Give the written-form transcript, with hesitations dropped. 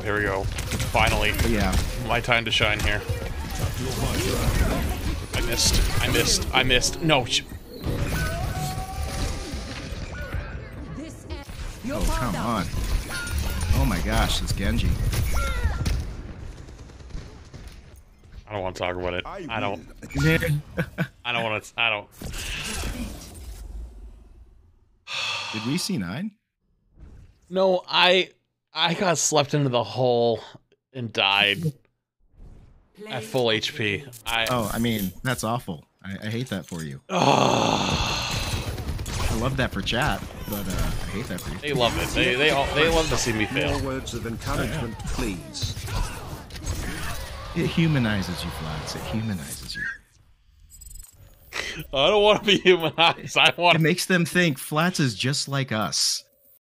here we go. Finally. Yeah. My time to shine here. I missed. No. Oh, come on. Oh my gosh, this Genji. I don't want to talk about it. I don't. I don't want to. I don't. Did we see 9? No, I got slept into the hole and died at full HP. Oh, I mean, that's awful. I hate that for you. I love that for chat, but I hate that for you. They love it. They love to see me fail. More words of encouragement, please. It humanizes you, Flats. It humanizes you. I don't want to be humanized. I want. It makes them think Flats is just like us.